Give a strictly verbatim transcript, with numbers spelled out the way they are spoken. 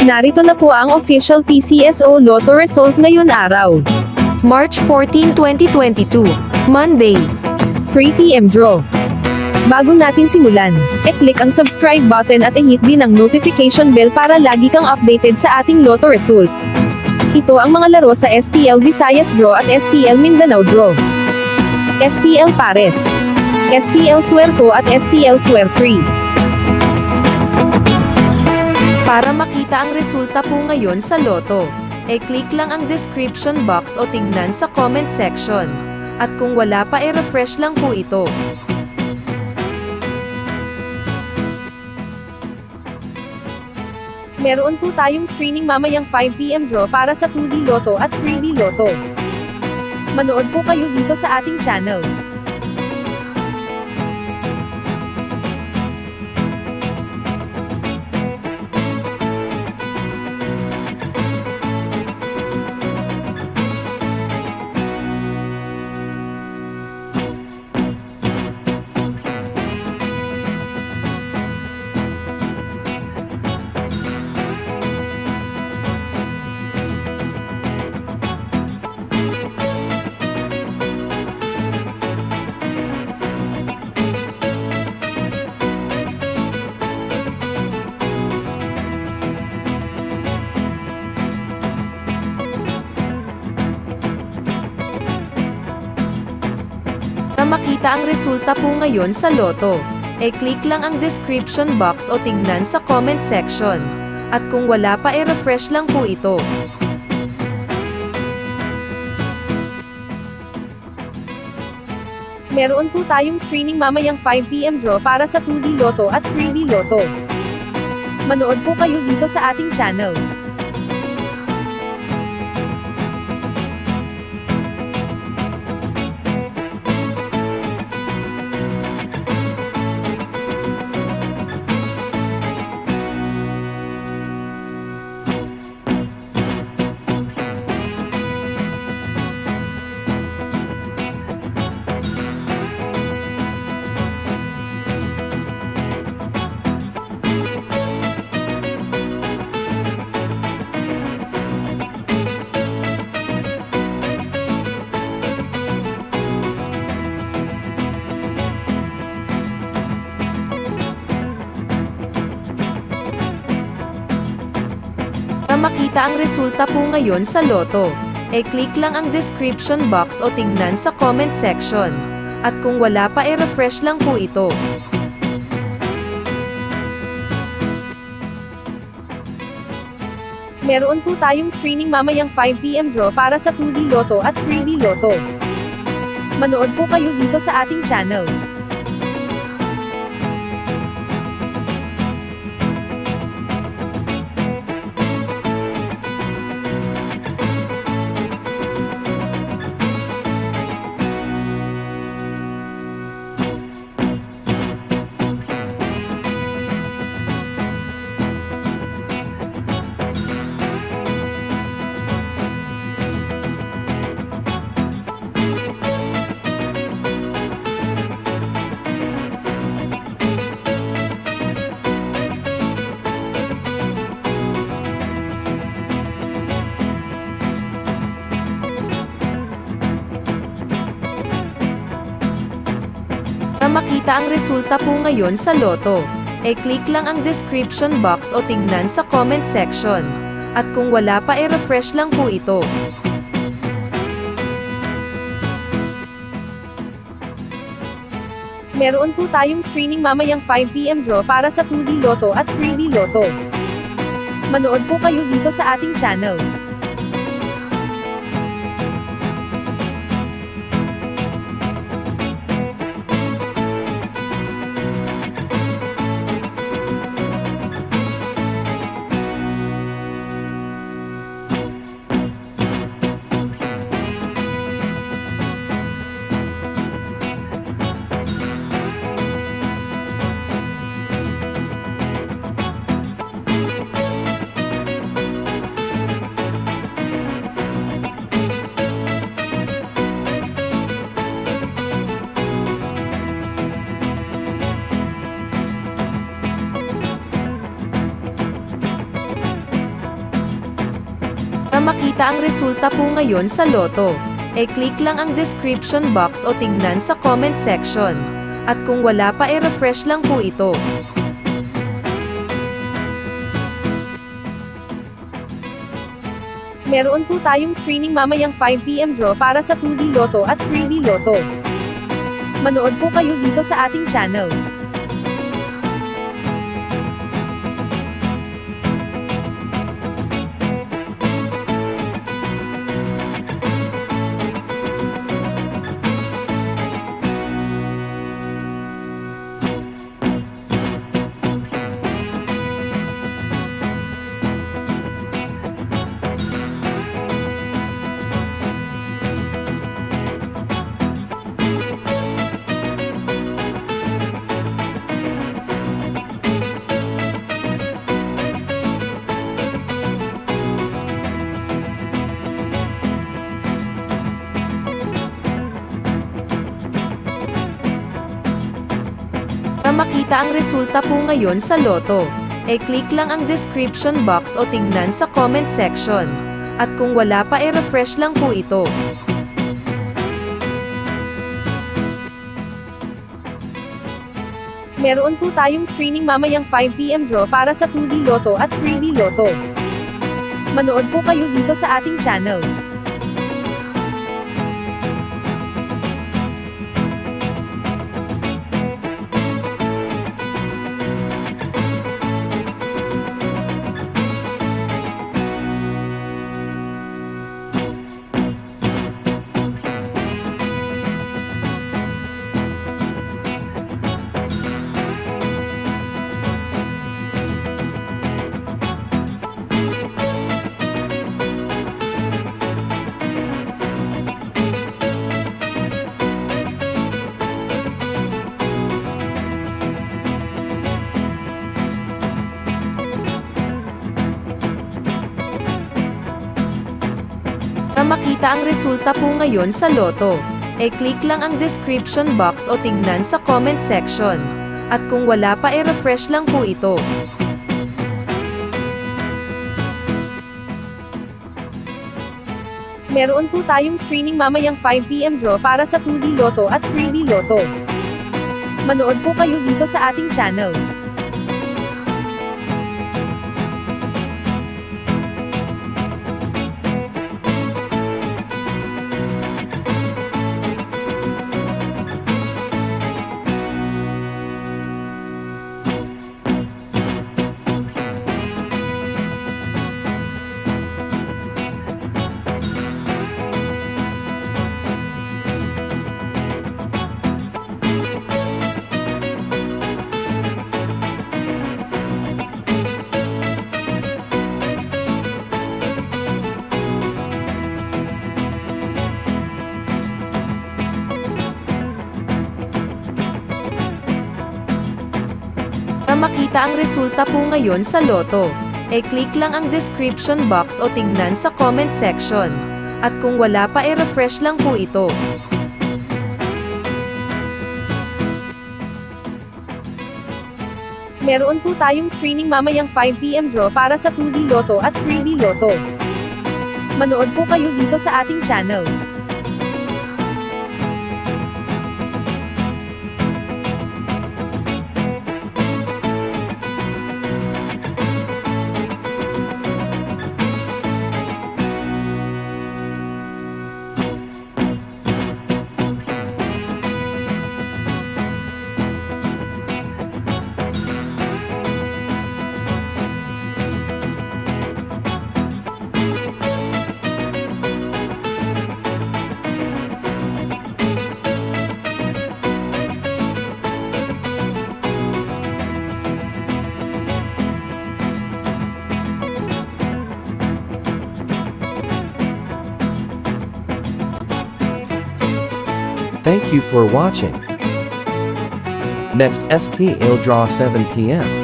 Narito na po ang official P C S O Lotto result ngayon araw. March fourteenth, twenty twenty-two, Monday. three p m draw. Bago natin simulan, e-click ang subscribe button at i-hit din ang notification bell para lagi kang updated sa ating Lotto result. Ito ang mga laro sa S T L Visayas Draw at S T L Mindanao Draw. S T L Pares, S T L Suerto at S T L Suertree. Para makita ang resulta po ngayon sa Lotto, e-click lang ang description box o tignan sa comment section. At kung wala pa e-refresh lang po ito. Meron po tayong streaming mamayang five p m draw para sa two D Lotto at three D Lotto. Manood po kayo dito sa ating channel. Para makita ang resulta po ngayon sa Lotto, e-click lang ang description box o tignan sa comment section. At kung wala pa e-refresh lang po ito. Meron po tayong streaming mamayang five p m draw para sa two D Lotto at three D Lotto. Manood po kayo dito sa ating channel. Para makita ang resulta po ngayon sa Lotto, e-click lang ang description box o tignan sa comment section. At kung wala pa e-refresh lang po ito. Meron po tayong streaming mamayang five p m draw para sa two D Lotto at three D Lotto. Manood po kayo dito sa ating channel. Para makita ang resulta po ngayon sa Lotto, e-click lang ang description box o tignan sa comment section. At kung wala pa e-refresh lang po ito. Meron po tayong streaming mamayang five p m draw para sa two D Lotto at three D Lotto. Manood po kayo dito sa ating channel. makita ang resulta po ngayon sa loto, e-click lang ang description box o tignan sa comment section. At kung wala pa e-refresh lang po ito. Meron po tayong streaming mamayang five p m draw para sa two D Lotto at three D Lotto. Manood po kayo dito sa ating channel. Para makita ang resulta po ngayon sa loto, e-click lang ang description box o tignan sa comment section. At kung wala pa e-refresh lang po ito. Meron po tayong streaming mamayang five p m draw para sa two D Lotto at three D Lotto. Manood po kayo dito sa ating channel. Para makita ang resulta po ngayon sa loto, e-click lang ang description box o tignan sa comment section. At kung wala pa e-refresh lang po ito. Meron po tayong streaming mamayang five p m draw para sa two D Lotto at three D Lotto. Manood po kayo dito sa ating channel. Para makita ang resulta po ngayon sa loto, e-click lang ang description box o tignan sa comment section. At kung wala pa e-refresh lang po ito. Meron po tayong streaming mamayang five p m draw para sa two D Lotto at three D Lotto. Manood po kayo dito sa ating channel. Thank you for watching. Next S T L draw seven p m